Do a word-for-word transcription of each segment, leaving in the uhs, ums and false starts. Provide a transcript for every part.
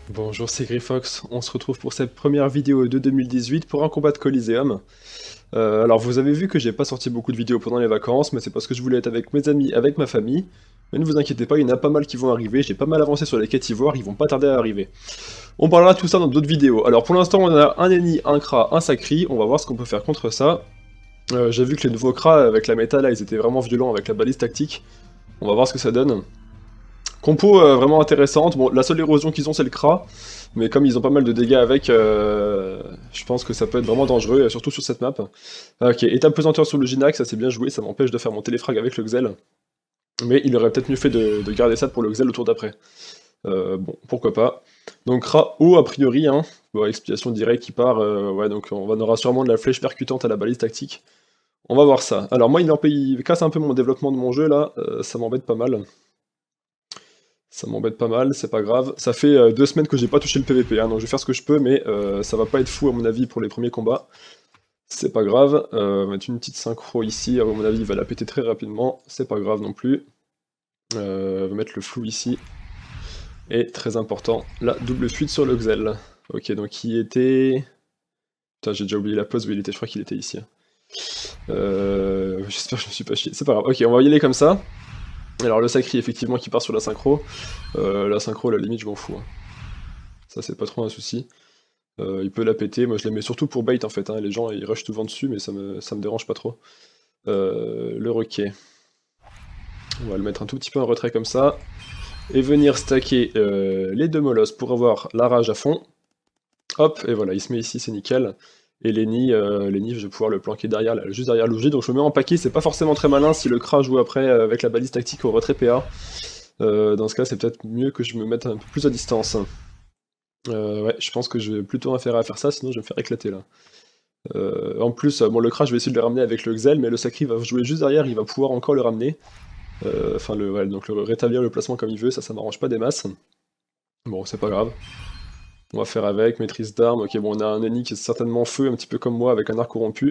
Bonjour, c'est Grifox. On se retrouve pour cette première vidéo de deux mille dix-huit pour un combat de Coliseum. Euh, alors vous avez vu que j'ai pas sorti beaucoup de vidéos pendant les vacances, mais c'est parce que je voulais être avec mes amis, avec ma famille. Mais ne vous inquiétez pas, il y en a pas mal qui vont arriver, j'ai pas mal avancé sur les quêtes ivoires, ils vont pas tarder à arriver. On parlera de tout ça dans d'autres vidéos. Alors pour l'instant on a un Eni, un Kra, un Sacri, on va voir ce qu'on peut faire contre ça. Euh, j'ai vu que les nouveaux Kra avec la méta là, ils étaient vraiment violents avec la balise tactique. On va voir ce que ça donne. Compo euh, vraiment intéressante, bon la seule érosion qu'ils ont c'est le Kra, mais comme ils ont pas mal de dégâts avec, euh, je pense que ça peut être vraiment dangereux, surtout sur cette map. Ok, étape pesanteur sur le Ginax, ça c'est bien joué, ça m'empêche de faire mon téléfrag avec le Xel. Mais il aurait peut-être mieux fait de, de garder ça pour le Xel au tour d'après. Euh, bon, pourquoi pas. Donc Kra haut a priori, hein, bon, explication directe qui part, euh, ouais donc on aura sûrement de la flèche percutante à la balise tactique. On va voir ça. Alors moi il, en, il casse un peu mon développement de mon jeu là, euh, ça m'embête pas mal. Ça m'embête pas mal, c'est pas grave. Ça fait euh, deux semaines que j'ai pas touché le P V P, hein, donc je vais faire ce que je peux, mais euh, ça va pas être fou à mon avis pour les premiers combats. C'est pas grave. Euh, on va mettre une petite synchro ici, à mon avis il va la péter très rapidement, c'est pas grave non plus. Euh, on va mettre le flou ici. Et très important, la double fuite sur le Xel. Ok, donc il était... Putain, j'ai déjà oublié la pause où il était, je crois qu'il était ici. Euh... J'espère que je me suis pas chié, c'est pas grave. Ok, on va y aller comme ça. Alors le Sacri effectivement qui part sur la synchro, euh, la synchro à la limite je m'en fous. Hein. Ça c'est pas trop un souci. Euh, il peut la péter, moi je la mets surtout pour bait en fait, hein. Les gens ils rushent souvent dessus mais ça me, ça me dérange pas trop. Euh, le Roquet. On va le mettre un tout petit peu en retrait comme ça. Et venir stacker euh, les deux molosses pour avoir la rage à fond. Hop, et voilà, il se met ici, c'est nickel. Et Lenny, euh, Lenny, je vais pouvoir le planquer derrière, là, juste derrière l'O G, donc je me mets en paquet, c'est pas forcément très malin si le Kra joue après euh, avec la balise tactique au retrait P A. Euh, dans ce cas, c'est peut-être mieux que je me mette un peu plus à distance. Euh, ouais, je pense que je vais plutôt intérêt à faire ça, sinon je vais me faire éclater là. Euh, en plus, bon, le Kra, je vais essayer de le ramener avec le Xel, mais le Sacri va jouer juste derrière, il va pouvoir encore le ramener. Euh, Enfin, le, ouais, donc le rétablir le placement comme il veut, ça, ça m'arrange pas des masses. Bon, c'est pas grave. On va faire avec, maîtrise d'armes. Ok, bon, on a un ennemi qui est certainement feu, un petit peu comme moi, avec un arc corrompu.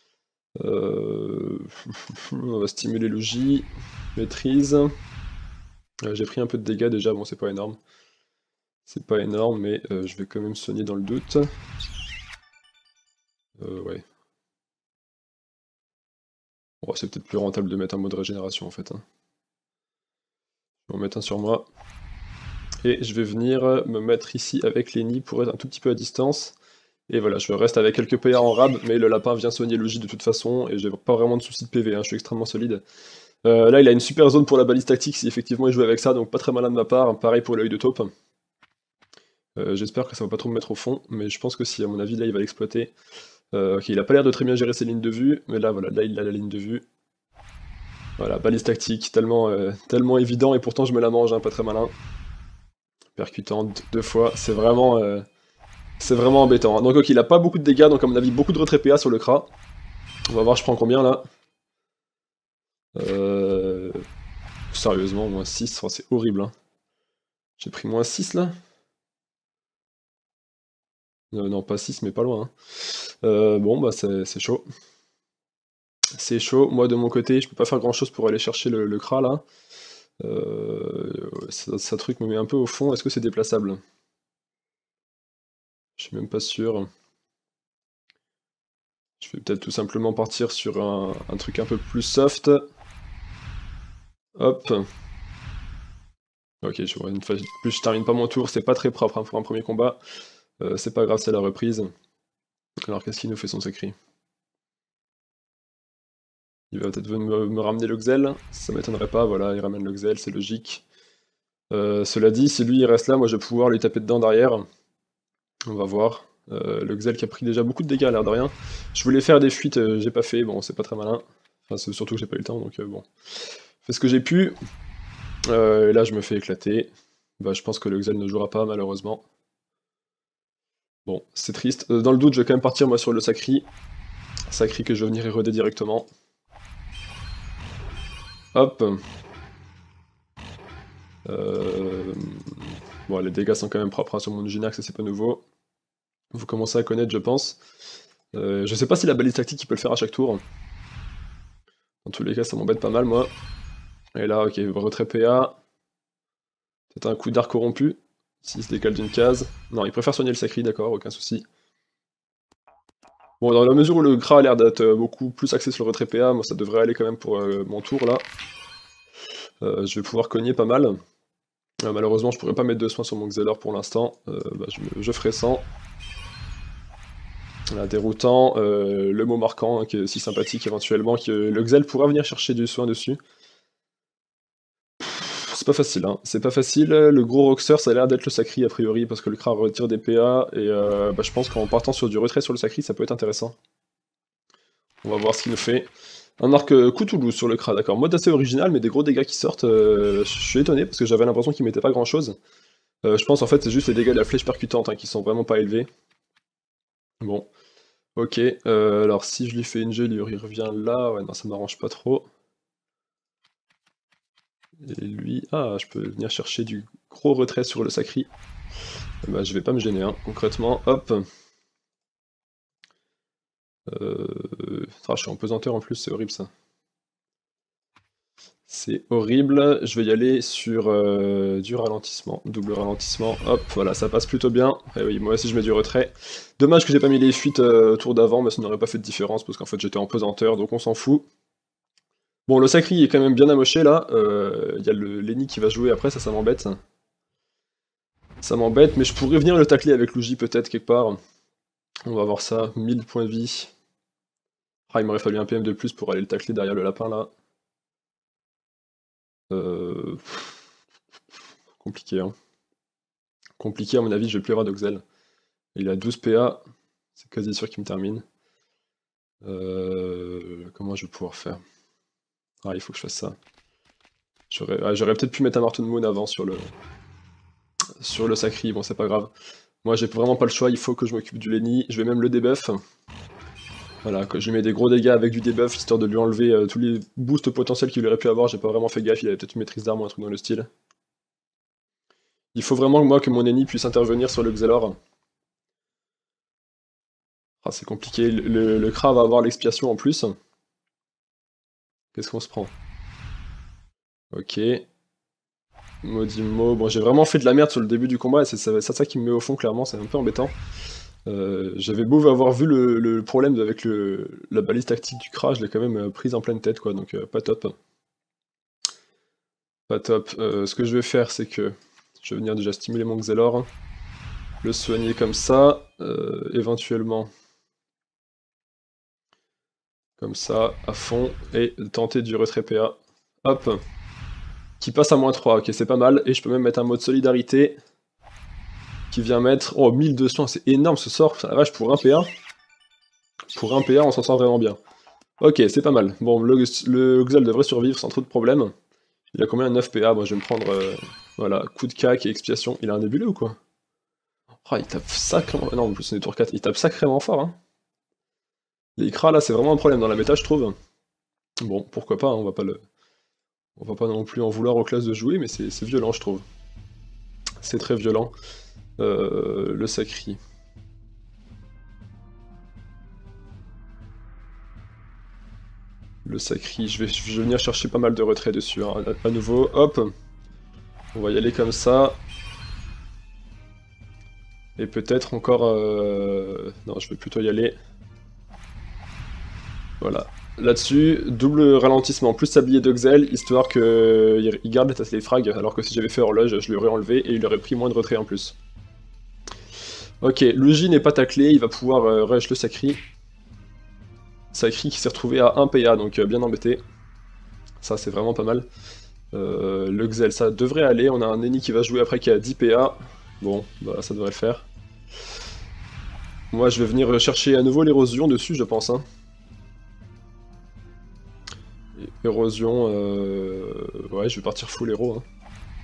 Euh... on va stimuler le J. Maîtrise. Euh, J'ai pris un peu de dégâts déjà, bon, c'est pas énorme. C'est pas énorme, mais euh, je vais quand même soigner dans le doute. Euh, ouais. Bon, c'est peut-être plus rentable de mettre un mode régénération en fait. Hein. Je vais en mettre un sur moi. Et je vais venir me mettre ici avec Lenny pour être un tout petit peu à distance. Et voilà, je reste avec quelques P A en rab, mais le lapin vient soigner le J de toute façon, et j'ai pas vraiment de soucis de P V, hein, je suis extrêmement solide. Euh, là, il a une super zone pour la balise tactique si effectivement il joue avec ça, donc pas très malin de ma part, pareil pour l'œil de taupe. Euh, J'espère que ça va pas trop me mettre au fond, mais je pense que si, à mon avis, là, il va l'exploiter. Euh, ok, il a pas l'air de très bien gérer ses lignes de vue, mais là, voilà, là, il a la ligne de vue. Voilà, balise tactique, tellement, euh, tellement évident, et pourtant je me la mange, hein, pas très malin. Percutante, deux fois, c'est vraiment... Euh, c'est vraiment embêtant. Hein. Donc ok, il a pas beaucoup de dégâts, donc à mon avis, beaucoup de retrait P A sur le Kra. On va voir, je prends combien, là. Euh... Sérieusement, moins six, oh, c'est horrible. Hein. J'ai pris moins six, là. Euh, non, pas six, mais pas loin. Hein. Euh, bon, bah c'est chaud. C'est chaud. Moi, de mon côté, je peux pas faire grand-chose pour aller chercher le, le Kra, là. Euh, ça, ça truc me met un peu au fond. Est-ce que c'est déplaçable? Je suis même pas sûr. Je vais peut-être tout simplement partir sur un, un truc un peu plus soft. Hop. Ok, je vois, une fois de plus, je termine pas mon tour. C'est pas très propre hein, pour un premier combat. Euh, c'est pas grave, c'est la reprise. Alors, qu'est-ce qu'il nous fait son Sacri? Il va peut-être venir me, me ramener le Xel, ça m'étonnerait pas, voilà, il ramène le Xel, c'est logique. Euh, cela dit, si lui il reste là, moi je vais pouvoir lui taper dedans derrière. On va voir. Euh, le Xel qui a pris déjà beaucoup de dégâts à l'air de rien. Je voulais faire des fuites, euh, j'ai pas fait, bon c'est pas très malin. Enfin c'est surtout que j'ai pas eu le temps, donc euh, bon. Je fais ce que j'ai pu. Euh, et là je me fais éclater. Bah je pense que le Xel ne jouera pas malheureusement. Bon, c'est triste. Euh, dans le doute, je vais quand même partir moi sur le Sacri. Sacri que je vais venir éroder directement. Hop. Euh... Bon, les dégâts sont quand même propres hein, sur mon Ginax, c'est pas nouveau. Vous commencez à connaître, je pense. Euh, je sais pas si la balise tactique il peut le faire à chaque tour. Dans tous les cas, ça m'embête pas mal, moi. Et là, ok, retrait P A. Peut-être un coup d'arc corrompu. S'il se décale d'une case. Non, il préfère soigner le sacri, d'accord, aucun souci. Bon, dans la mesure où le Kra a l'air d'être beaucoup plus axé sur le retrait P A, moi ça devrait aller quand même pour euh, mon tour là. Euh, je vais pouvoir cogner pas mal. Euh, malheureusement, je pourrais pas mettre de soins sur mon Xelor pour l'instant. Euh, bah, je, me- je ferai sans. Voilà, déroutant. Euh, le mot marquant, hein, qui est si sympathique éventuellement, que le Xel pourra venir chercher du soin dessus. C'est pas facile, hein. C'est pas facile. Le gros Roxer, ça a l'air d'être le Sacri a priori, parce que le Kra retire des P A, et euh, bah, je pense qu'en partant sur du retrait sur le Sacri, ça peut être intéressant. On va voir ce qu'il nous fait. Un arc euh, Cthulhu sur le Kra, d'accord. Mode assez original, mais des gros dégâts qui sortent. euh, je suis étonné, parce que j'avais l'impression qu'il mettait pas grand chose. Euh, je pense en fait c'est juste les dégâts de la flèche percutante hein, qui sont vraiment pas élevés. Bon, ok. Euh, alors si je lui fais une gelure, il revient là. Ouais, non, ça m'arrange pas trop. Et lui... Ah, je peux venir chercher du gros retrait sur le Sacri. Bah, je vais pas me gêner, hein, concrètement. Hop. Euh... Ah, je suis en pesanteur en plus, c'est horrible ça. C'est horrible. Je vais y aller sur euh, du ralentissement. Double ralentissement. Hop, voilà, ça passe plutôt bien. Et oui, moi aussi je mets du retrait. Dommage que j'ai pas mis les fuites euh, au tour d'avant, mais ça n'aurait pas fait de différence parce qu'en fait j'étais en pesanteur, donc on s'en fout. Bon, le Sacri est quand même bien amoché là. Il euh, y a le Lenny qui va jouer après, ça, ça m'embête. Ça m'embête, mais je pourrais venir le tacler avec Luigi peut-être quelque part. On va voir ça. mille points de vie. Ah, il m'aurait fallu un P M de plus pour aller le tacler derrière le lapin là. Euh... Compliqué, hein. Compliqué, à mon avis, je vais plus avoir d'Oxel. Il a douze P A, c'est quasi sûr qu'il me termine. Euh... Comment je vais pouvoir faire? Ah, il faut que je fasse ça. J'aurais ah, j'aurais peut-être pu mettre un Martin Moon avant sur le sur le Sacri, bon c'est pas grave. Moi j'ai vraiment pas le choix, il faut que je m'occupe du Lenny, je vais même le debuff. Voilà, que je lui mets des gros dégâts avec du debuff, histoire de lui enlever euh, tous les boosts potentiels qu'il aurait pu avoir, j'ai pas vraiment fait gaffe, il avait peut-être une maîtrise d'armes ou un truc dans le style. Il faut vraiment moi que mon ennemi puisse intervenir sur le Xelor. Ah, c'est compliqué, le, le, le Kra va avoir l'expiation en plus. Qu'est-ce qu'on se prend? Ok. Maudit mot. Bon, j'ai vraiment fait de la merde sur le début du combat, et c'est ça, ça, ça qui me met au fond, clairement, c'est un peu embêtant. Euh, J'avais beau avoir vu le, le problème avec le, la balise tactique du Kra, je l'ai quand même euh, prise en pleine tête, quoi, donc euh, pas top. Pas top. Euh, ce que je vais faire, c'est que je vais venir déjà stimuler mon Xelor, le soigner comme ça, euh, éventuellement comme ça, à fond, et tenter du retrait P A. Hop, qui passe à moins trois, ok, c'est pas mal, et je peux même mettre un mode solidarité, qui vient mettre... Oh, mille deux cents, c'est énorme ce sort, la vache, pour un P A. Pour un P A, on s'en sort vraiment bien. Ok, c'est pas mal. Bon, le, le Xel devrait survivre sans trop de problèmes. Il a combien? neuf P A, moi je vais me prendre... Euh, voilà, coup de cac et expiation. Il a un nébuleux ou quoi? Oh, il tape sacrément... Non, en plus c'est des tours quatre, il tape sacrément fort, hein. Les Kra, là, c'est vraiment un problème dans la méta, je trouve. Bon, pourquoi pas, hein, on va pas le... On va pas non plus en vouloir aux classes de jouer, mais c'est violent, je trouve. C'est très violent. Euh, le Sacri. Le Sacri, je vais, je vais venir chercher pas mal de retraits dessus, hein. À, à nouveau, hop. On va y aller comme ça. Et peut-être encore... Euh... Non, je vais plutôt y aller. Voilà. Là-dessus, double ralentissement, plus sablier d'Oxel, histoire qu'il garde les frags, alors que si j'avais fait horloge, je l'aurais enlevé et il aurait pris moins de retrait en plus. Ok, Luigi n'est pas taclé, il va pouvoir euh, rush le Sacri. Sacri qui s'est retrouvé à un P A, donc euh, bien embêté. Ça, c'est vraiment pas mal. Euh, le Xel, ça devrait aller. On a un ennemi qui va jouer après qui a dix P A. Bon, bah ça devrait le faire. Moi, je vais venir chercher à nouveau l'érosion dessus, je pense. Hein. Érosion, euh... ouais, je vais partir full héros. Hein.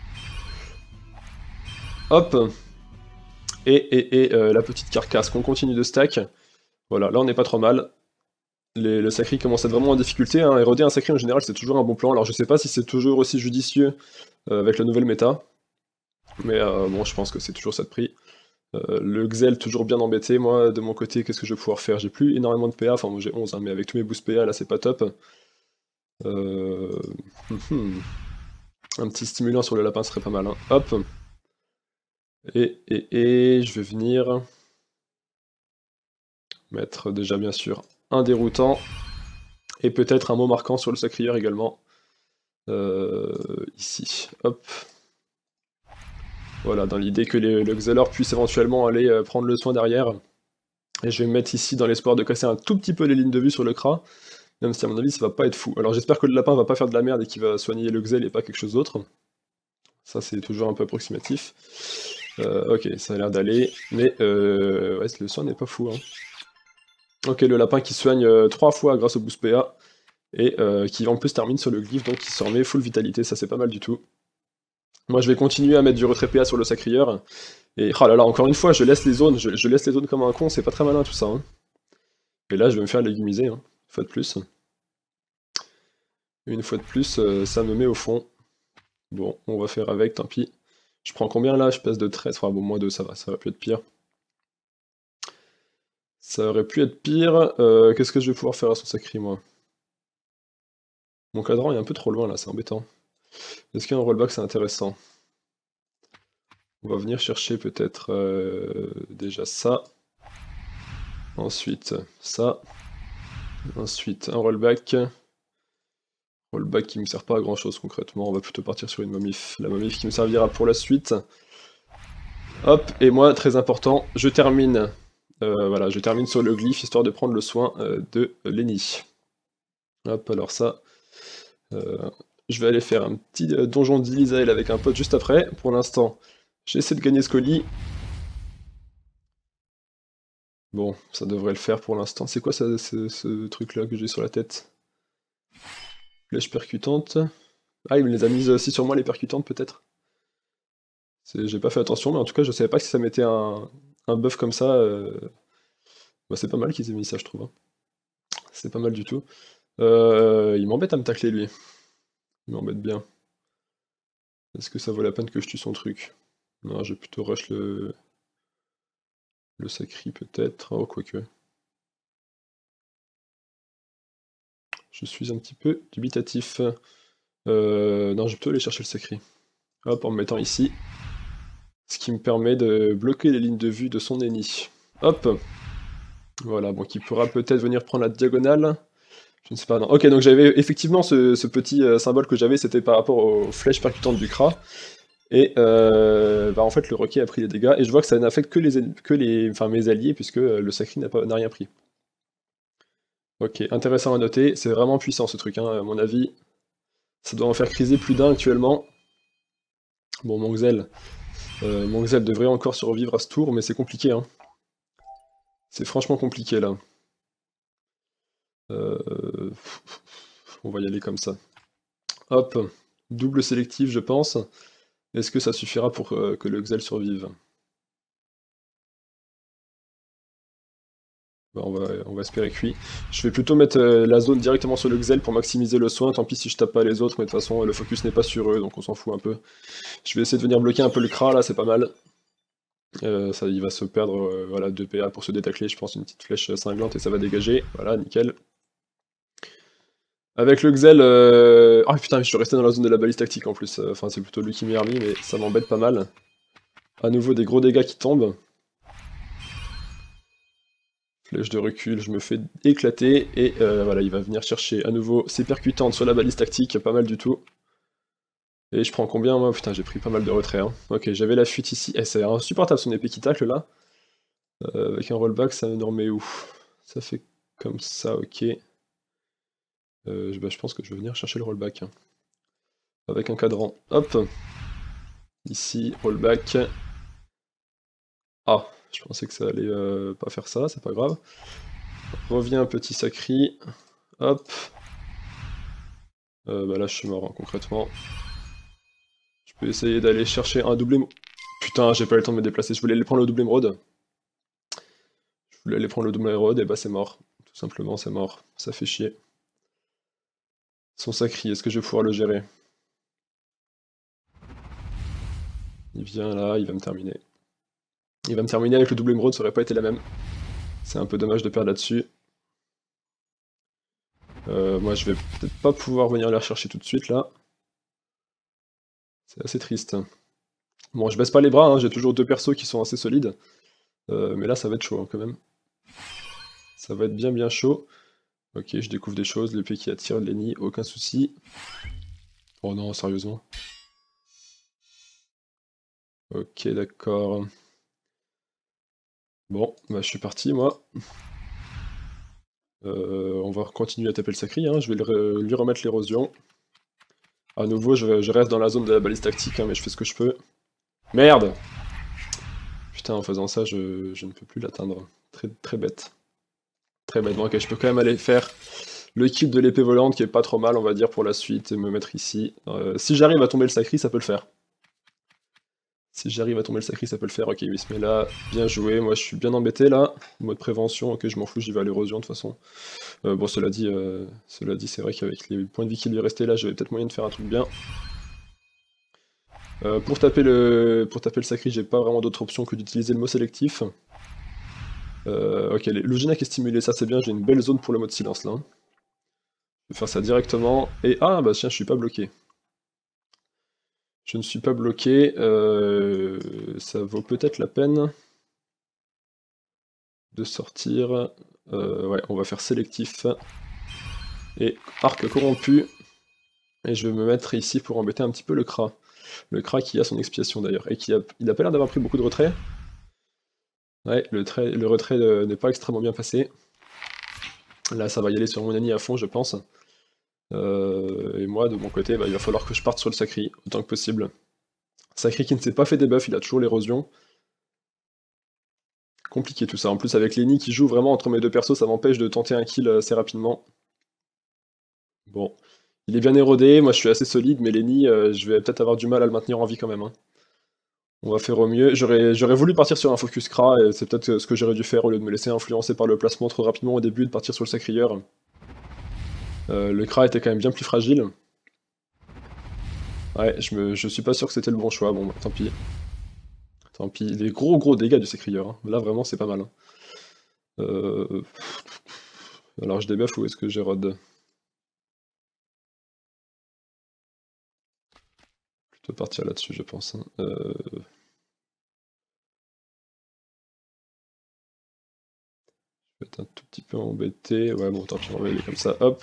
Hop. Et, et, et euh, la petite carcasse qu'on continue de stack. Voilà, là on n'est pas trop mal. Les, le Sacri commence à être vraiment en difficulté. Hein. Éroder un Sacri en général, c'est toujours un bon plan. Alors je sais pas si c'est toujours aussi judicieux euh, avec la nouvelle méta. Mais euh, bon, je pense que c'est toujours ça de prix. Euh, le Xel toujours bien embêté. Moi, de mon côté, qu'est-ce que je vais pouvoir faire? J'ai plus énormément de P A. Enfin, moi j'ai onze, hein, mais avec tous mes boosts P A, là c'est pas top. Euh... un petit stimulant sur le lapin serait pas mal. Hein. Hop. Et, et, et, je vais venir mettre déjà bien sûr un déroutant, et peut-être un mot marquant sur le sacrieur également. Euh, ici, hop. Voilà, dans l'idée que les, le Xelor puisse éventuellement aller euh, prendre le soin derrière. Et je vais me mettre ici dans l'espoir de casser un tout petit peu les lignes de vue sur le Kra, même si à mon avis ça va pas être fou. Alors j'espère que le lapin va pas faire de la merde et qu'il va soigner le Xel et pas quelque chose d'autre. Ça c'est toujours un peu approximatif. Euh, ok, ça a l'air d'aller, mais euh, ouais, le soin n'est pas fou. Hein. Ok, le lapin qui soigne euh, trois fois grâce au boost P A, et euh, qui en plus termine sur le glyphe, donc qui se remet full vitalité, ça c'est pas mal du tout. Moi je vais continuer à mettre du retrait P A sur le sacrieur, et oh là là, encore une fois, je laisse les zones, je, je laisse les zones comme un con, c'est pas très malin tout ça. Hein. Et là je vais me faire légumiser, hein, une fois de plus. Une fois de plus, euh, ça me met au fond. Bon, on va faire avec, tant pis. Je prends combien là? Je passe de treize, enfin bon, moins deux, ça va, ça aurait pu être pire. Ça aurait pu être pire. Euh, Qu'est-ce que je vais pouvoir faire à son sacri, moi? Mon cadran est un peu trop loin là, c'est embêtant. Est-ce qu'un rollback c'est intéressant? On va venir chercher peut-être euh, déjà ça. Ensuite ça. Ensuite un rollback. Rollback qui me sert pas à grand chose concrètement, on va plutôt partir sur une momif. La momif qui me servira pour la suite. Hop, et moi, très important, je termine. Euh, voilà, je termine sur le glyphe, histoire de prendre le soin euh, de Lenny. Hop, alors ça... Euh, je vais aller faire un petit euh, donjon d'Ilisael avec un pote juste après. Pour l'instant, j'essaie de gagner ce colis. Bon, ça devrait le faire pour l'instant. C'est quoi ça, ce, ce truc-là que j'ai sur la tête? Flèche percutante. Ah, il me les a mises aussi sur moi, les percutantes, peut-être? J'ai pas fait attention, mais en tout cas, je savais pas que si ça mettait un, un buff comme ça. Euh... Bah, c'est pas mal qu'ils aient mis ça, je trouve. Hein. C'est pas mal du tout. Euh, il m'embête à me tacler, lui. Il m'embête bien. Est-ce que ça vaut la peine que je tue son truc? Non, je vais plutôt rush le... Le sacri, peut-être. Oh, quoique. Je suis un petit peu dubitatif. Euh, non, je vais plutôt aller chercher le sacri. Hop, en me mettant ici. Ce qui me permet de bloquer les lignes de vue de son ennemi. Hop. Voilà, bon, qui pourra peut-être venir prendre la diagonale. Je ne sais pas, non. Ok, donc j'avais effectivement ce, ce petit euh, symbole que j'avais, c'était par rapport aux flèches percutantes du Kra. Et euh, bah en fait, le Roquet a pris les dégâts, et je vois que ça n'affecte que, les, que les, enfin, mes alliés, puisque le sacri n'a rien pris. Ok, intéressant à noter, c'est vraiment puissant ce truc, hein, à mon avis. Ça doit en faire criser plus d'un actuellement. Bon, mon Xel, euh, mon Xel devrait encore survivre à ce tour, mais c'est compliqué, hein. C'est franchement compliqué, là. Euh... On va y aller comme ça. Hop, double sélectif, je pense. Est-ce que ça suffira pour euh, que le Xel survive? Bah, on, va, on va espérer que oui. Je vais plutôt mettre euh, la zone directement sur le Xel pour maximiser le soin, tant pis si je tape pas les autres, mais de toute façon le focus n'est pas sur eux, donc on s'en fout un peu. Je vais essayer de venir bloquer un peu le Kra, là, c'est pas mal. Euh, ça, il va se perdre euh, voilà, deux P A pour se détacler, je pense, une petite flèche cinglante et ça va dégager. Voilà, nickel. Avec le Xel... Euh... Oh putain, je suis resté dans la zone de la balise tactique en plus. Enfin, c'est plutôt lui qui m'y a remis, mais ça m'embête pas mal. À nouveau, des gros dégâts qui tombent. Flèche de recul, je me fais éclater, et euh, voilà, il va venir chercher à nouveau ses percutantes sur la balise tactique, pas mal du tout. Et je prends combien moi? Putain, j'ai pris pas mal de retrait. Hein. Ok, j'avais la fuite ici. Eh, c'est insupportable son épée qui tacle là. Euh, avec un rollback, ça me remet où? Ça fait comme ça, ok. Euh, bah, je pense que je vais venir chercher le rollback. Hein. Avec un cadran. Hop. Ici, rollback. Ah, je pensais que ça allait euh, pas faire ça, c'est pas grave. Reviens, petit sacri. Hop. Euh, bah là, je suis mort, hein, concrètement. Je peux essayer d'aller chercher un double émeraude. Putain, j'ai pas eu le temps de me déplacer. Je voulais aller prendre le double émeraude. Je voulais aller prendre le double émeraude, et bah c'est mort. Tout simplement, c'est mort. Ça fait chier. Son sacri, est-ce que je vais pouvoir le gérer? Il vient là, il va me terminer. Il va me terminer avec le double émeraude, ça aurait pas été la même. C'est un peu dommage de perdre là-dessus. Euh, moi, je vais peut-être pas pouvoir venir la rechercher tout de suite, là. C'est assez triste. Bon, je baisse pas les bras, hein, j'ai toujours deux persos qui sont assez solides. Euh, mais là, ça va être chaud, hein, quand même. Ça va être bien bien chaud. Ok, je découvre des choses, l'épée qui attire Lenny, aucun souci. Oh non, sérieusement. Ok, d'accord. Bon, bah je suis parti, moi. Euh, on va continuer à taper le sacri, hein. Je vais lui, lui remettre l'érosion. À nouveau, je, je reste dans la zone de la balise tactique, hein, mais je fais ce que je peux. Merde! Putain, en faisant ça, je, je ne peux plus l'atteindre. Très, très bête. Très bête. Bon, ok, je peux quand même aller faire le kill de l'épée volante, qui est pas trop mal, on va dire, pour la suite, et me mettre ici. Euh, si j'arrive à tomber le sacri, ça peut le faire. Si j'arrive à tomber le sacri, ça peut le faire. Ok, il se met là. Bien joué. Moi, je suis bien embêté, là. Mode prévention. Ok, je m'en fous, j'y vais à l'érosion, de toute façon. Euh, bon, cela dit, euh, cela dit, c'est vrai qu'avec les points de vie qui lui restaient là, j'avais peut-être moyen de faire un truc bien. Euh, pour, taper le, pour taper le sacri, j'ai pas vraiment d'autre option que d'utiliser le mot sélectif. Euh, ok, le Ginac est stimulé, ça c'est bien, j'ai une belle zone pour le mode silence là. Je vais faire ça directement, et ah bah tiens, je suis pas bloqué. Je ne suis pas bloqué, euh, ça vaut peut-être la peine de sortir. Euh, ouais, on va faire sélectif. Et arc corrompu. Et je vais me mettre ici pour embêter un petit peu le Kra. Le Kra qui a son expiation d'ailleurs, et qui a, il a pas l'air d'avoir pris beaucoup de retrait. Ouais, le, trait, le retrait euh, n'est pas extrêmement bien passé. Là, ça va y aller sur mon ami à fond, je pense. Euh, et moi, de mon côté, bah, il va falloir que je parte sur le Sacri, autant que possible. Sacri qui ne s'est pas fait debuff, il a toujours l'érosion. Compliqué tout ça. En plus, avec Lenny qui joue vraiment entre mes deux persos, ça m'empêche de tenter un kill assez rapidement. Bon. Il est bien érodé, moi je suis assez solide, mais Lenny, euh, je vais peut-être avoir du mal à le maintenir en vie quand même. Hein. On va faire au mieux. J'aurais voulu partir sur un focus Kra, et c'est peut-être ce que j'aurais dû faire au lieu de me laisser influencer par le placement trop rapidement au début, de partir sur le Sacrieur. Euh, le Kra était quand même bien plus fragile. Ouais, je, me, je suis pas sûr que c'était le bon choix, bon bah, tant pis. Tant pis, des gros gros dégâts du Sacrieur, hein. Là vraiment c'est pas mal. Hein. Euh... Alors je débuff ou est-ce que j'érode? Plutôt partir là-dessus je pense. Hein. Euh... Je vais être un tout petit peu embêté. Ouais bon tant pis, on va y aller comme ça, hop.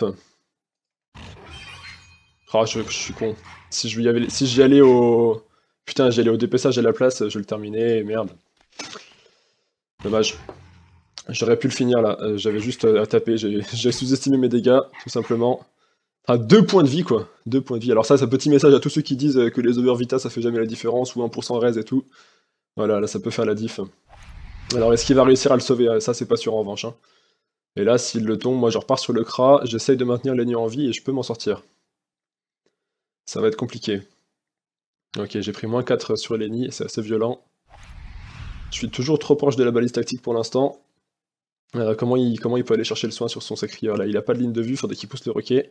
Ah je, je suis con. Si je y allais, si j'y allais au... Putain j'y allais au dépeçage à la place, je le terminais, merde. Dommage. J'aurais pu le finir là, euh, j'avais juste à taper, j'ai sous-estimé mes dégâts, tout simplement. Enfin, deux points de vie quoi, deux points de vie. Alors ça, c'est un petit message à tous ceux qui disent que les overvita ça fait jamais la différence, ou un pour cent raise et tout. Voilà, là ça peut faire la diff. Alors est-ce qu'il va réussir à le sauver? Ça c'est pas sûr en revanche. Hein. Et là, s'il le tombe, moi je repars sur le Kra, j'essaye de maintenir Lenny en vie et je peux m'en sortir. Ça va être compliqué. Ok, j'ai pris moins quatre sur Lenny, c'est assez violent. Je suis toujours trop proche de la balise tactique pour l'instant. Euh, comment, il, comment il peut aller chercher le soin sur son sacrieur là? Il a pas de ligne de vue, faudrait qu'il pousse le roquet.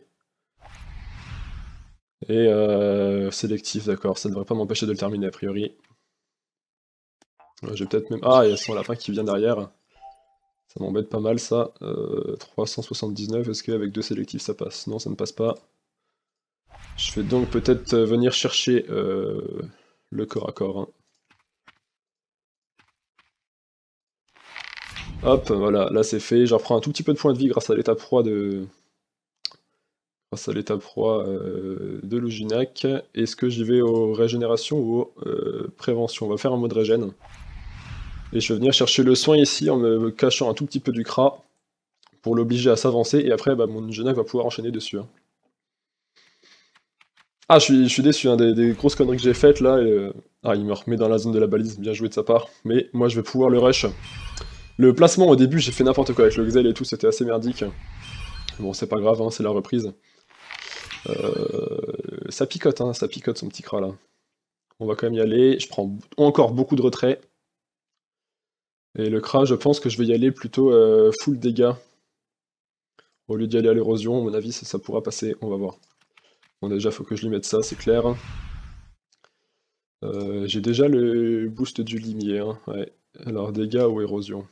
Et euh, sélectif, d'accord, ça devrait pas m'empêcher de le terminer a priori. J'ai peut-être même... Ah, il y a son lapin qui vient derrière. Ça m'embête pas mal ça. Euh, trois cent soixante-dix-neuf, est-ce qu'avec deux sélectifs ça passe? Non, ça ne passe pas. Je vais donc peut-être venir chercher euh, le corps à corps. Hein. Hop, voilà, là c'est fait. Je reprends un tout petit peu de points de vie grâce à l'état proie de... Grâce à l'état proie euh, de Luginac. Est-ce que j'y vais aux régénérations ou aux euh, préventions? On va faire un mode régène. Et je vais venir chercher le soin ici en me cachant un tout petit peu du Kra pour l'obliger à s'avancer, et après bah, mon Genac va pouvoir enchaîner dessus. Hein. Ah, je suis, je suis déçu, hein, des, des grosses conneries que j'ai faites là. Et, euh... Ah, il me remet dans la zone de la balise, bien joué de sa part. Mais moi je vais pouvoir le rush. Le placement au début, j'ai fait n'importe quoi avec le Xel et tout, c'était assez merdique. Bon, c'est pas grave, hein, c'est la reprise. Euh... Ça picote, hein, ça picote son petit Kra là. On va quand même y aller. Je prends encore beaucoup de retrait. Et le Kra, je pense que je vais y aller plutôt euh, full dégâts. Au lieu d'y aller à l'érosion, à mon avis, ça, ça pourra passer, on va voir. Bon, déjà, faut que je lui mette ça, c'est clair. Euh, J'ai déjà le boost du limier, hein, ouais. Alors, dégâts ou érosion?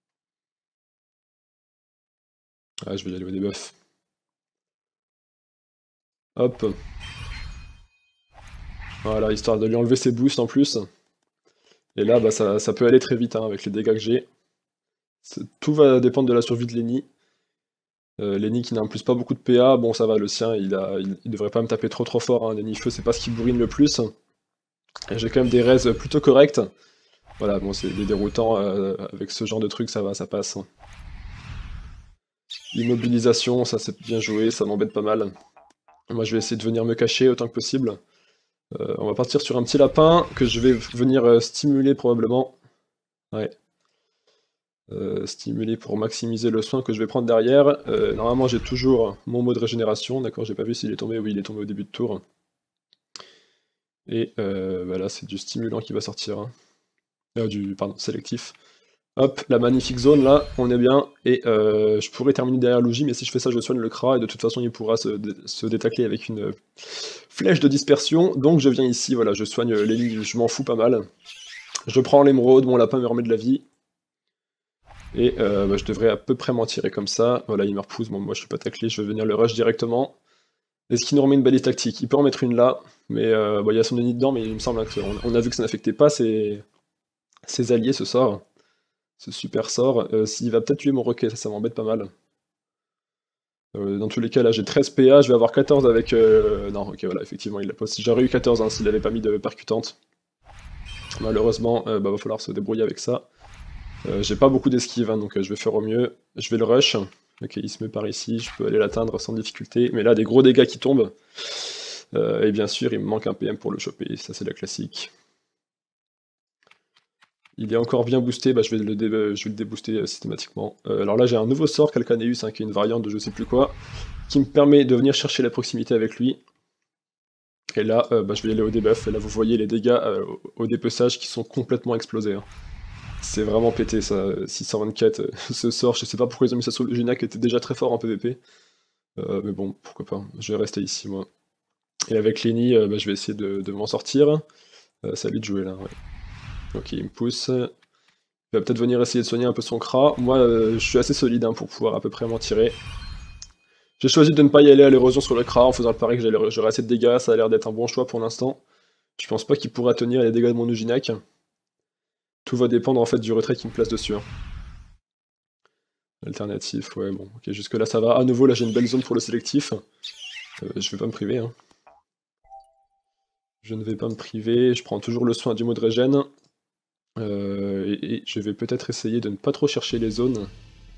Ah, je vais y aller au debuff. Hop. Voilà, histoire de lui enlever ses boosts en plus. Et là, bah, ça, ça peut aller très vite hein, avec les dégâts que j'ai. Tout va dépendre de la survie de Lenny. Euh, Lenny qui n'a en plus pas beaucoup de P A, bon ça va, le sien il, a, il, il devrait pas me taper trop trop fort, hein. Lenny feu c'est pas ce qui bourrine le plus. Et j'ai quand même des raises plutôt correctes. Voilà, bon c'est des déroutants, euh, avec ce genre de truc ça va, ça passe. Immobilisation, ça c'est bien joué, ça m'embête pas mal. Moi je vais essayer de venir me cacher autant que possible. Euh, on va partir sur un petit lapin que je vais venir euh, stimuler probablement. Ouais. Euh, stimuler pour maximiser le soin que je vais prendre derrière. Euh, normalement j'ai toujours mon mot de régénération, d'accord, j'ai pas vu s'il est tombé, oui il est tombé au début de tour. Et euh, voilà, c'est du stimulant qui va sortir. Hein. Euh, du, pardon, sélectif. Hop, la magnifique zone là, on est bien, et euh, je pourrais terminer derrière Luigi, mais si je fais ça je soigne le Kra, et de toute façon il pourra se, dé se détacler avec une flèche de dispersion, donc je viens ici, voilà, je soigne les je m'en fous pas mal. Je prends l'émeraude, mon lapin me remet de la vie, et euh, bah, je devrais à peu près m'en tirer comme ça. Voilà, il me repousse, bon moi je suis pas taclé, je vais venir le rush directement. Est-ce qu'il nous remet une balise tactique? Il peut en mettre une là, mais euh, bah, il y a son ennemi dedans, mais il me semble qu'on on a vu que ça n'affectait pas ses, ses alliés ce sort. Ce super sort. Euh, S'il va peut-être tuer mon roquet, ça, ça m'embête pas mal. Euh, dans tous les cas, là j'ai treize P A, je vais avoir quatorze avec... Euh... Non, ok, voilà, effectivement, il l'a pas. J'aurais eu quatorze hein, s'il avait pas mis de percutante. Malheureusement, euh, bah, va falloir se débrouiller avec ça. Euh, j'ai pas beaucoup d'esquive, hein, donc euh, je vais faire au mieux. Je vais le rush. Ok, il se met par ici, je peux aller l'atteindre sans difficulté. Mais là, des gros dégâts qui tombent. Euh, et bien sûr, il me manque un P M pour le choper, ça c'est la classique. Il est encore bien boosté, bah, je, vais le dé je vais le débooster euh, systématiquement. Euh, alors là j'ai un nouveau sort, Calcaneus, hein, qui est une variante de je sais plus quoi, qui me permet de venir chercher la proximité avec lui. Et là, euh, bah, je vais aller au debuff, et là vous voyez les dégâts euh, au dépeçage qui sont complètement explosés. Hein. C'est vraiment pété ça, six cent vingt-quatre, euh, ce sort, je sais pas pourquoi ils ont mis ça sur le Gina qui était déjà très fort en P V P. Euh, mais bon, pourquoi pas, je vais rester ici moi. Et avec Lenny, euh, bah, je vais essayer de, de m'en sortir. Euh, ça a lui de jouer là, ouais. Ok, il me pousse. Il va peut-être venir essayer de soigner un peu son Kra. Moi, euh, je suis assez solide hein, pour pouvoir à peu près m'en tirer. J'ai choisi de ne pas y aller à l'érosion sur le Kra en faisant le pari que j'aurais assez de dégâts. Ça a l'air d'être un bon choix pour l'instant. Je pense pas qu'il pourra tenir les dégâts de mon Ujinak. Tout va dépendre en fait du retrait qui me place dessus. Hein. Alternatif, ouais, bon, ok, jusque là ça va. À nouveau, là j'ai une belle zone pour le sélectif. Euh, je vais pas me priver. Hein. Je ne vais pas me priver. Je prends toujours le soin du mot de régène. Euh, et, et je vais peut-être essayer de ne pas trop chercher les zones.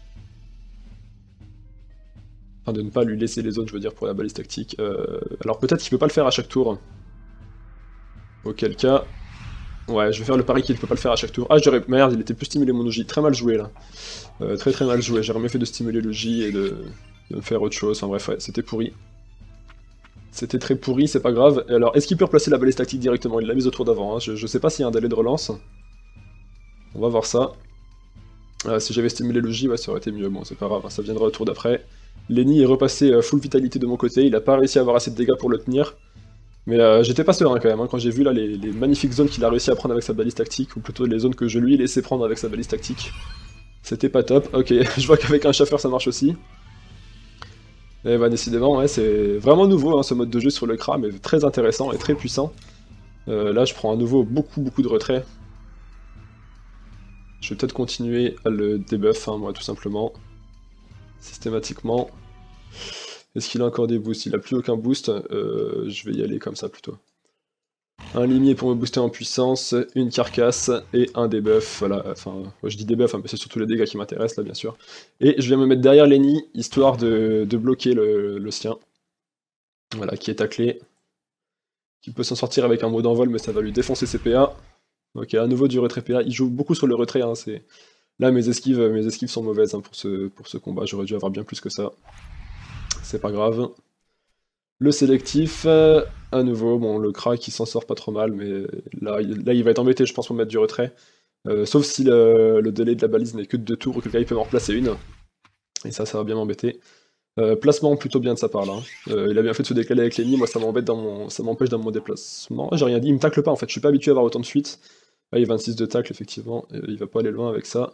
Enfin, de ne pas lui laisser les zones, je veux dire, pour la balise tactique. Euh, alors peut-être qu'il peut pas le faire à chaque tour. Auquel cas... Ouais, je vais faire le pari qu'il peut pas le faire à chaque tour. Ah, j'aurais... Merde, il était plus stimulé mon J. Très mal joué, là. Euh, très très mal joué. J'aurais mieux fait de stimuler le J et de, de faire autre chose. Enfin bref, ouais, c'était pourri. C'était très pourri, c'est pas grave. Et alors, est-ce qu'il peut replacer la balise tactique directement? Il l'a mise au tour d'avant. Hein. Je, je sais pas s'il y a un délai de relance. On va voir ça. Euh, si j'avais stimulé le J, ouais, ça aurait été mieux. Bon, c'est pas grave, hein, ça viendra au tour d'après. Lenny est repassé euh, full vitalité de mon côté. Il a pas réussi à avoir assez de dégâts pour le tenir. Mais euh, j'étais pas serein quand même, hein, quand j'ai vu là les, les magnifiques zones qu'il a réussi à prendre avec sa balise tactique, ou plutôt les zones que je lui ai laissé prendre avec sa balise tactique. C'était pas top. Ok, je vois qu'avec un chauffeur ça marche aussi. Et bah décidément, ouais, c'est vraiment nouveau hein, ce mode de jeu sur le Kra, mais très intéressant et très puissant. Euh, là je prends à nouveau beaucoup beaucoup de retrait. Je vais peut-être continuer à le debuff, hein, moi tout simplement. Systématiquement. Est-ce qu'il a encore des boosts? Il a plus aucun boost, euh, je vais y aller comme ça plutôt. Un limier pour me booster en puissance, une carcasse et un debuff, voilà, enfin, moi je dis debuff, hein, mais c'est surtout les dégâts qui m'intéressent là bien sûr. Et je viens me mettre derrière Lenny, histoire de, de bloquer le, le sien. Voilà, qui est taclé. Qui peut s'en sortir avec un mot d'envol, mais ça va lui défoncer ses P A. Ok, à nouveau du retrait P A, il joue beaucoup sur le retrait, hein, c'est... Là mes esquives, mes esquives sont mauvaises hein, pour, ce, pour ce combat, j'aurais dû avoir bien plus que ça. C'est pas grave. Le sélectif, euh, à nouveau, bon, le Kra qui s'en sort pas trop mal, mais là, il, là il va être embêté, je pense, pour mettre du retrait. Euh, sauf si le, le délai de la balise n'est que de deux tours, ou quelqu'un il peut en replacer une. Et ça, ça va bien m'embêter. Euh, placement plutôt bien de sa part, là. Euh, il a bien fait de se décaler avec Lenny, moi ça m'embête dans mon... ça m'empêche dans mon déplacement. J'ai rien dit, il me tacle pas en fait, je suis pas habitué à avoir autant de fuite. Là, il a vingt-six de tacle, effectivement, il va pas aller loin avec ça.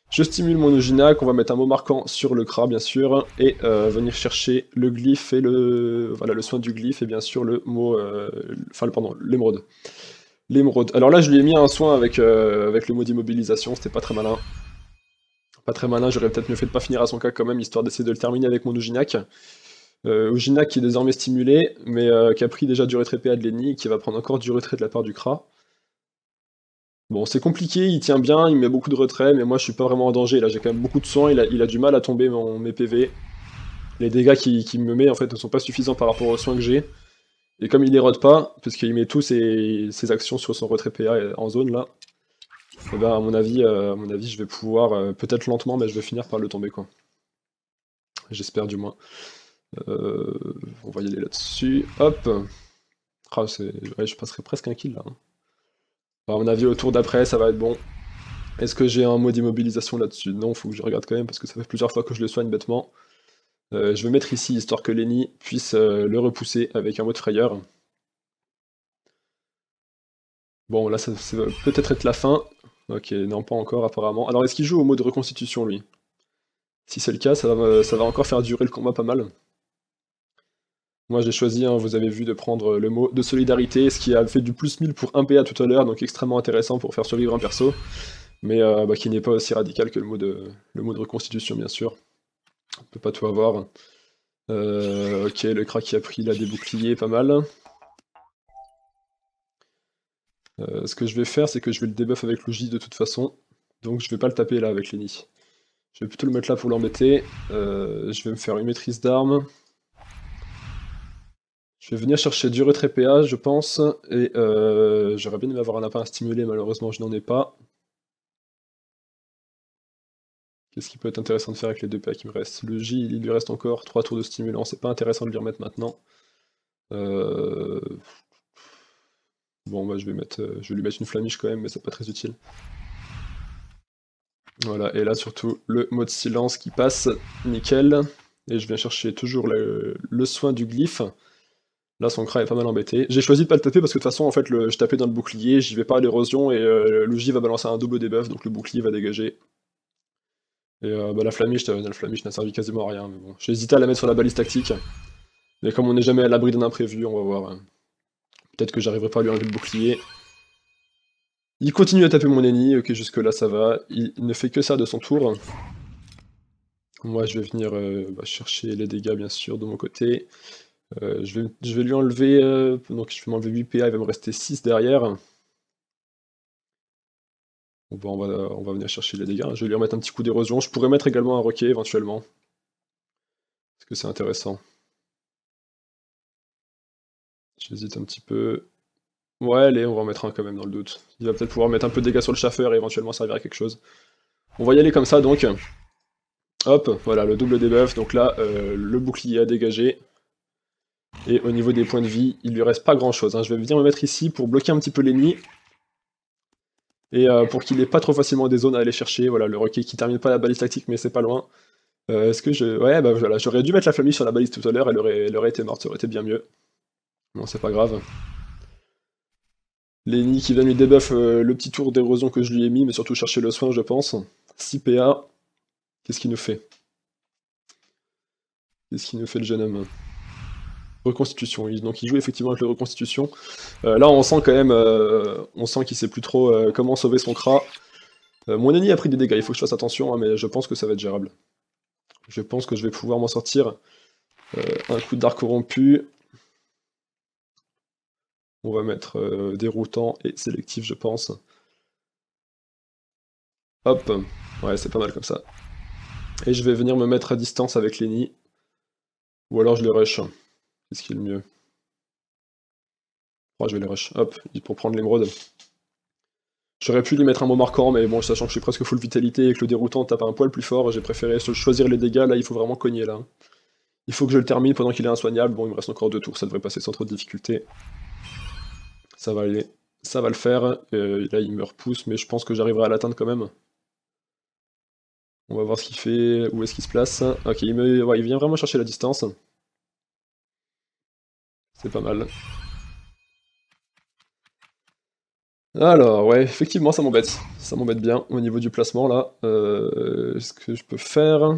Je stimule mon Ojinac, on va mettre un mot marquant sur le Kra bien sûr, et euh, venir chercher le glyphe et le voilà le soin du glyphe et bien sûr le mot, euh, enfin pardon, l'émeraude. L'émeraude. Alors là je lui ai mis un soin avec, euh, avec le mot d'immobilisation, c'était pas très malin. Pas très malin, j'aurais peut-être mieux fait de pas finir à son cas quand même, histoire d'essayer de le terminer avec mon Ojinac. Euh, Ojinac qui est désormais stimulé, mais euh, qui a pris déjà du retrait P A de Lenny, et qui va prendre encore du retrait de la part du Kra. Bon, c'est compliqué, il tient bien, il met beaucoup de retrait, mais moi je suis pas vraiment en danger, là j'ai quand même beaucoup de soins, il a, il a du mal à tomber mon, mes P V. Les dégâts qu'il qui me met en fait ne sont pas suffisants par rapport aux soins que j'ai. Et comme il les rode pas, puisqu'il met tous ses, ses actions sur son retrait P A en zone là, et ben à mon avis, euh, à mon avis je vais pouvoir, euh, peut-être lentement, mais je vais finir par le tomber quoi. J'espère du moins. Euh, on va y aller là-dessus, hop. Ah, ouais, je passerai presque un kill là. Hein. À mon avis, au tour d'après, ça va être bon. Est-ce que j'ai un mot d'immobilisation là-dessus? Non, faut que je regarde quand même, parce que ça fait plusieurs fois que je le soigne bêtement. Euh, je vais mettre ici, histoire que Lenny puisse euh, le repousser avec un mot de frayeur. Bon, là, ça, ça va peut-être être la fin. Ok, non, pas encore, apparemment. Alors, est-ce qu'il joue au mot de reconstitution, lui? Si c'est le cas, ça va, ça va encore faire durer le combat pas mal. Moi, j'ai choisi, hein, vous avez vu, de prendre le mot de solidarité, ce qui a fait du plus mille pour un P A tout à l'heure, donc extrêmement intéressant pour faire survivre un perso. Mais euh, bah, qui n'est pas aussi radical que le mot de, le mot de reconstitution, bien sûr. On peut pas tout avoir. Euh, ok, le Kra qui a pris, il a des boucliers, pas mal. Euh, ce que je vais faire, c'est que je vais le debuff avec Luigi de toute façon. Donc je vais pas le taper là avec Lenny. Je vais plutôt le mettre là pour l'embêter. Euh, je vais me faire une maîtrise d'armes. Je vais venir chercher du retrait P A, je pense. Et euh, j'aurais bien aimé avoir un lapin à stimuler, malheureusement je n'en ai pas. Qu'est-ce qui peut être intéressant de faire avec les deux P A qui me restent? Le J, il lui reste encore trois tours de stimulant, c'est pas intéressant de lui remettre maintenant. Euh... Bon, bah je vais, mettre, euh, je vais lui mettre une flamiche quand même, mais c'est pas très utile. Voilà, et là surtout le mode silence qui passe, nickel. Et je viens chercher toujours le, le soin du glyphe. Là son Kra est pas mal embêté. J'ai choisi de pas le taper parce que de toute façon en fait le, je tapais dans le bouclier, j'y vais pas à l'érosion et euh, le J va balancer un double debuff, donc le bouclier va dégager. Et euh, bah, la flamiche, la flamiche n'a servi quasiment à rien, mais bon. J'ai hésité à la mettre sur la balise tactique. Mais comme on n'est jamais à l'abri d'un imprévu, on va voir. Hein. Peut-être que j'arriverai pas à lui enlever le bouclier. Il continue à taper mon ennemi, ok jusque là ça va. Il ne fait que ça de son tour. Moi je vais venir euh, bah, chercher les dégâts bien sûr de mon côté. Euh, je, vais, je vais lui enlever, euh, donc je vais m'enlever huit P A, il va me rester six derrière. Bon, bah, on, va, on va venir chercher les dégâts, je vais lui remettre un petit coup d'érosion. Je pourrais mettre également un roquet éventuellement. Parce que c'est intéressant. J'hésite un petit peu. Ouais, allez, on va en mettre un quand même dans le doute. Il va peut-être pouvoir mettre un peu de dégâts sur le chauffeur et éventuellement servir à quelque chose. On va y aller comme ça donc. Hop, voilà, le double debuff. Donc là, euh, le bouclier a dégagé. Et au niveau des points de vie, il lui reste pas grand chose. Hein. Je vais venir me mettre ici pour bloquer un petit peu l'ennemi. Et euh, pour qu'il ait pas trop facilement des zones à aller chercher. Voilà, le roquet qui termine pas la balise tactique, mais c'est pas loin. Euh, Est-ce que je... Ouais, bah voilà, j'aurais dû mettre la flamiche sur la balise tout à l'heure, elle aurait, elle aurait été morte, ça aurait été bien mieux. Bon, c'est pas grave. Lenny qui vient lui debuff euh, le petit tour d'érosion que je lui ai mis, mais surtout chercher le soin, je pense. six P A. Qu'est-ce qu'il nous fait? Qu'est-ce qu'il nous fait le jeune homme? Reconstitution, donc il joue effectivement avec le reconstitution. Euh, là on sent quand même, euh, on sent qu'il sait plus trop euh, comment sauver son Kra. Euh, mon ennemi a pris des dégâts, il faut que je fasse attention, hein, mais je pense que ça va être gérable. Je pense que je vais pouvoir m'en sortir. Euh, un coup d'arc corrompu. On va mettre euh, déroutant et sélectif, je pense. Hop, ouais, c'est pas mal comme ça. Et je vais venir me mettre à distance avec Lenny. Ou alors je le rush. Qu'est-ce qui est le mieux? Oh, je vais le rush. Hop, pour prendre l'émeraude. J'aurais pu lui mettre un mot marquant, mais bon, sachant que je suis presque full vitalité et que le déroutant tape un poil plus fort, j'ai préféré choisir les dégâts. Là, il faut vraiment cogner, là. Il faut que je le termine pendant qu'il est insoignable. Bon, il me reste encore deux tours, ça devrait passer sans trop de difficulté. Ça va aller. Ça va le faire. Euh, là, il me repousse, mais je pense que j'arriverai à l'atteindre quand même. On va voir ce qu'il fait, où est-ce qu'il se place. Ok, il, me... ouais, il vient vraiment chercher la distance. C'est pas mal. Alors, ouais, effectivement, ça m'embête. Ça m'embête bien au niveau du placement, là. Euh, ce que je peux faire...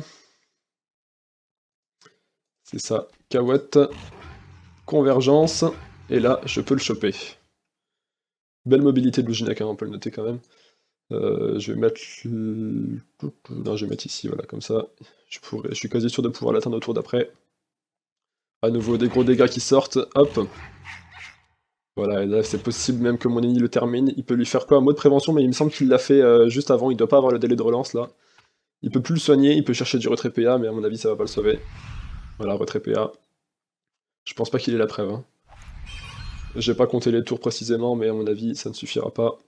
C'est ça, Kawat, convergence, et là, je peux le choper. Belle mobilité de Luginak, hein, on peut le noter quand même. Euh, je vais mettre... Le... Non, je vais mettre ici, voilà, comme ça. Je, pourrais... je suis quasi sûr de pouvoir l'atteindre au tour d'après. À nouveau, des gros dégâts qui sortent, hop. Voilà, et là, c'est possible même que mon ennemi le termine. Il peut lui faire quoi? Un mot de prévention, mais il me semble qu'il l'a fait euh, juste avant, il doit pas avoir le délai de relance, là. Il peut plus le soigner, il peut chercher du retrait P A, mais à mon avis, ça va pas le sauver. Voilà, retrait P A. Je pense pas qu'il ait la preuve, hein. J'ai pas compté les tours précisément, mais à mon avis, ça ne suffira pas.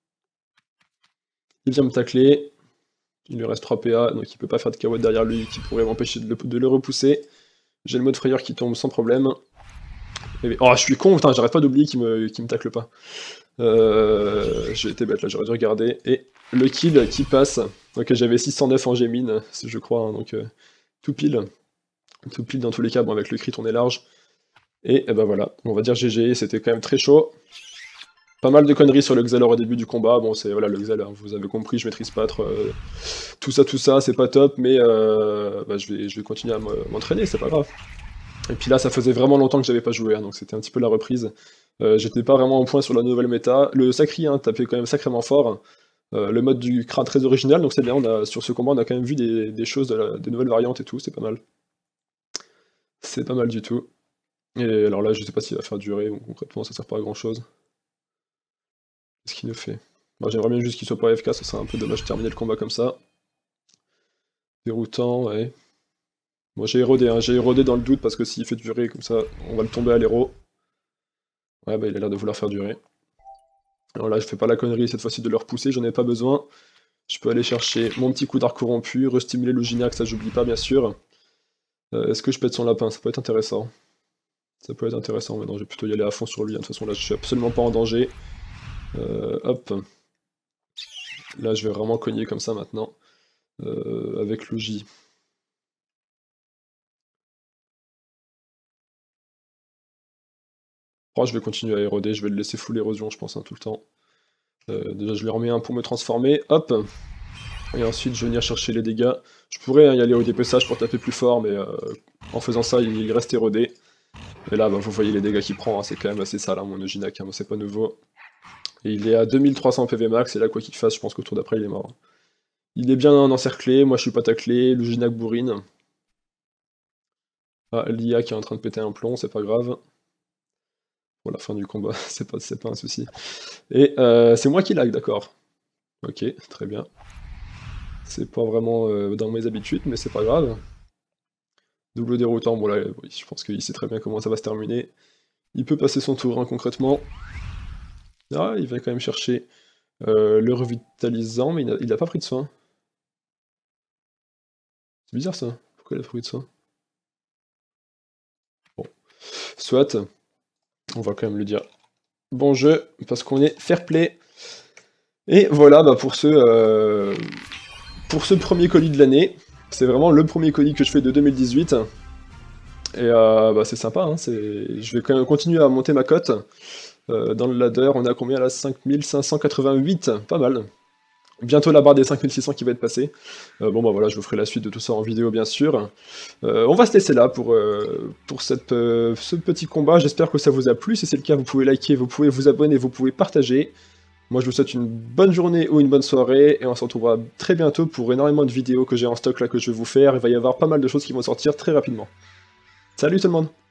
Il vient me tacler. Il lui reste trois P A, donc il peut pas faire de Kawat derrière lui qui pourrait m'empêcher de, de le repousser. J'ai le mode frayeur qui tombe sans problème. Et... Oh, je suis con, putain, j'arrête pas d'oublier qu'il me, qu'il me tacle pas. Euh... J'ai été bête là, j'aurais dû regarder. Et le kill qui passe. Donc j'avais six cent neuf en G-min, je crois, hein, donc euh, tout pile. Tout pile dans tous les cas, bon, avec le crit on est large. Et, et ben voilà, on va dire G G, c'était quand même très chaud. Pas mal de conneries sur le Xalor au début du combat, bon c'est voilà le Xalor, vous avez compris, je maîtrise pas trop, euh, tout ça, tout ça, c'est pas top, mais euh, bah, je, vais, je vais continuer à m'entraîner, c'est pas grave. Et puis là ça faisait vraiment longtemps que j'avais pas joué, hein, donc c'était un petit peu la reprise. Euh, J'étais pas vraiment en point sur la nouvelle méta, le Sacri hein, tapait quand même sacrément fort, euh, le mode du Kra très original, donc c'est bien, on a, sur ce combat on a quand même vu des, des choses, de la, des nouvelles variantes et tout, c'est pas mal. C'est pas mal du tout. Et alors là, je sais pas s'il va faire durer, ou concrètement ça sert pas à grand chose. Qu'est-ce qu'il nous fait? Moi j'aimerais bien juste qu'il soit pas A F K, ça serait un peu dommage de terminer le combat comme ça. Déroutant, ouais. Moi j'ai érodé, hein. J'ai érodé dans le doute parce que s'il fait durer comme ça, on va le tomber à l'héros. Ouais bah il a l'air de vouloir faire durer. Alors là je fais pas la connerie cette fois-ci de le repousser, j'en ai pas besoin. Je peux aller chercher mon petit coup d'arc corrompu, restimuler le Gignac, ça j'oublie pas bien sûr. Euh, Est-ce que je pète son lapin? Ça peut être intéressant. Ça peut être intéressant, mais non, je vais plutôt y aller à fond sur lui, hein. De toute façon là je suis absolument pas en danger. Euh, hop. Là je vais vraiment cogner comme ça maintenant. Euh, avec Luigi. Oh, je vais continuer à éroder, je vais le laisser full érosion je pense hein, tout le temps. Euh, déjà je lui remets un pour me transformer, hop. Et ensuite je vais venir chercher les dégâts. Je pourrais hein, y aller au dépeçage pour taper plus fort, mais euh, en faisant ça il, il reste érodé. Et là bah, vous voyez les dégâts qu'il prend, hein, c'est quand même assez sale hein, mon Euginac, hein, c'est pas nouveau. Et il est à deux mille trois cents P V max, et là quoi qu'il fasse, je pense qu'au tour d'après il est mort. Il est bien encerclé, moi je suis pas taclé, L'Euginac bourrine. Ah, l'I A qui est en train de péter un plomb, c'est pas grave. Pour la fin du combat, c'est pas, pas un souci. Et euh, c'est moi qui lag, d'accord. Ok, très bien. C'est pas vraiment euh, dans mes habitudes, mais c'est pas grave. Double déroutant, bon là, oui, je pense qu'il sait très bien comment ça va se terminer. Il peut passer son tour, hein, concrètement. Ah, il va quand même chercher euh, le revitalisant, mais il a, il a pas pris de soin. C'est bizarre ça, pourquoi il a pris de soin? Bon, soit, on va quand même lui dire bon jeu, parce qu'on est fair play. Et voilà, bah pour ce, euh, pour ce premier colis de l'année, c'est vraiment le premier colis que je fais de deux mille dix-huit. Et euh, bah c'est sympa, hein, je vais quand même continuer à monter ma cote. Euh, dans le ladder, on est à combien là? cinq mille cinq cent quatre-vingt-huit, pas mal. Bientôt la barre des cinq mille six cents qui va être passée. Euh, bon bah voilà, je vous ferai la suite de tout ça en vidéo bien sûr. Euh, on va se laisser là pour, euh, pour cette, euh, ce petit combat, j'espère que ça vous a plu. Si c'est le cas, vous pouvez liker, vous pouvez vous abonner, vous pouvez partager. Moi je vous souhaite une bonne journée ou une bonne soirée, et on se retrouvera très bientôt pour énormément de vidéos que j'ai en stock là que je vais vous faire. Il va y avoir pas mal de choses qui vont sortir très rapidement. Salut tout le monde!